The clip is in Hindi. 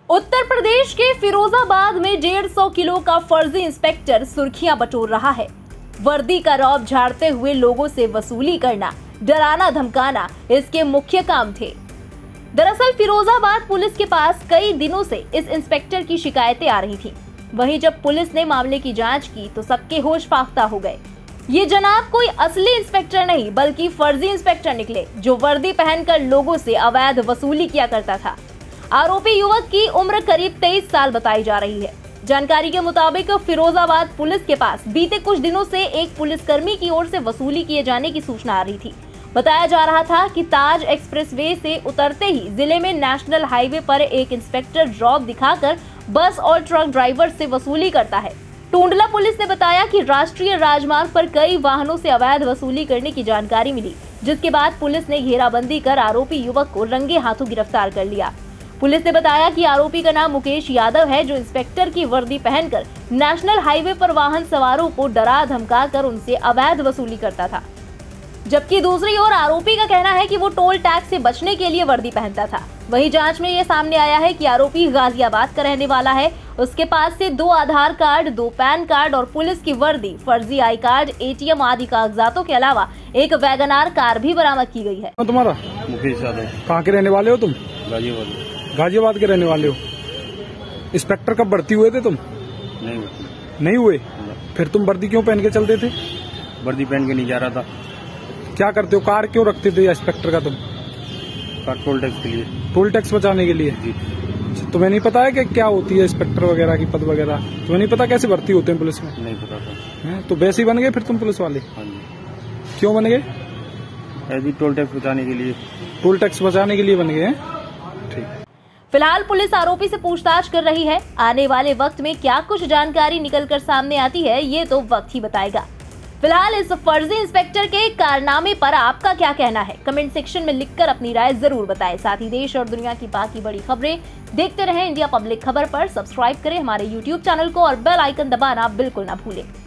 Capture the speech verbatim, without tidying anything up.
उत्तर प्रदेश के फिरोजाबाद में डेढ़ सौ किलो का फर्जी इंस्पेक्टर सुर्खियां बटोर रहा है। वर्दी का रौब झाड़ते हुए लोगों से वसूली करना, डराना धमकाना इसके मुख्य काम थे। दरअसल फिरोजाबाद पुलिस के पास कई दिनों से इस इंस्पेक्टर की शिकायतें आ रही थीं। वहीं जब पुलिस ने मामले की जांच की तो सबके होश फाख्ता हो गए। ये जनाब कोई असली इंस्पेक्टर नहीं बल्कि फर्जी इंस्पेक्टर निकले, जो वर्दी पहनकर लोगों से अवैध वसूली किया करता था। आरोपी युवक की उम्र करीब तेईस साल बताई जा रही है। जानकारी के मुताबिक फिरोजाबाद पुलिस के पास बीते कुछ दिनों से एक पुलिसकर्मी की ओर से वसूली किए जाने की सूचना आ रही थी। बताया जा रहा था कि ताज एक्सप्रेसवे से उतरते ही जिले में नेशनल हाईवे पर एक इंस्पेक्टर ड्रॉप दिखाकर बस और ट्रक ड्राइवर से वसूली करता है। टूंडला पुलिस ने बताया कि राष्ट्रीय राजमार्ग पर कई वाहनों से अवैध वसूली करने की जानकारी मिली, जिसके बाद पुलिस ने घेराबंदी कर आरोपी युवक को रंगे हाथों गिरफ्तार कर लिया। पुलिस ने बताया कि आरोपी का नाम मुकेश यादव है, जो इंस्पेक्टर की वर्दी पहनकर नेशनल हाईवे पर वाहन सवारों को डरा धमका कर उनसे अवैध वसूली करता था। जबकि दूसरी ओर आरोपी का कहना है कि वो टोल टैक्स से बचने के लिए वर्दी पहनता था। वहीं जांच में ये सामने आया है कि आरोपी गाजियाबाद का रहने वाला है। उसके पास से दो आधार कार्ड, दो पैन कार्ड और पुलिस की वर्दी, फर्जी आई कार्ड, एटीएम आदि कागजातों के अलावा एक वैगनार कार भी बरामद की गई है। तुम्हारा मुकेश यादव। कहाँ के रहने वाले हो तुम? गाजियाबाद। गाजियाबाद के रहने वाले हो। इंस्पेक्टर कब भर्ती हुए थे तुम? नहीं नहीं हुए। फिर तुम वर्दी क्यों पहन के चलते थे? वर्दी पहन के नहीं जा रहा था। क्या करते हो? कार क्यों रखते थे इंस्पेक्टर का तुम? कार टोल टैक्स के लिए। टोल टैक्स बचाने के लिए? जी। तुम्हें नहीं पता है कि क्या होती है इंस्पेक्टर वगैरह की पद वगैरह? तुम्हें नहीं पता कैसे भर्ती होते हैं पुलिस में? नहीं पता था। है? तो वैसे ही बन गए फिर तुम पुलिस वाले? हाँ जी। क्यों बन गए? ऐसी टोल टैक्स बचाने के लिए। टोल टैक्स बचाने के लिए बन गए हैं? ठीक। फिलहाल पुलिस आरोपी से पूछताछ कर रही है। आने वाले वक्त में क्या कुछ जानकारी निकलकर सामने आती है, ये तो वक्त ही बताएगा। फिलहाल इस फर्जी इंस्पेक्टर के कारनामे पर आपका क्या कहना है? कमेंट सेक्शन में लिखकर अपनी राय जरूर बताएं। साथ ही देश और दुनिया की बाकी बड़ी खबरें देखते रहें इंडिया पब्लिक खबर पर। सब्सक्राइब करें हमारे यूट्यूब चैनल को और बेल आइकन दबाना बिल्कुल ना भूलें।